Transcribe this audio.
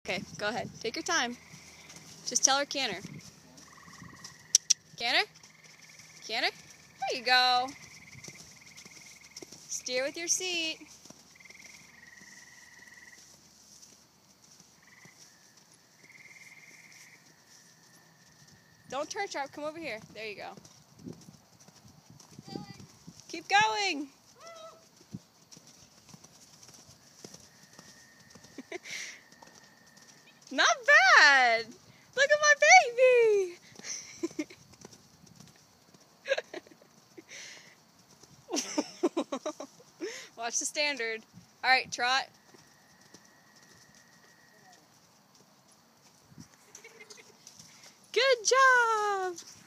Okay, go ahead. Take your time. Just tell her canter. Canter? Canter? There you go. Steer with your seat. Don't turn sharp. Come over here. There you go. Keep going. Not bad. Look at my baby. Watch the standard. All right, trot. Good job.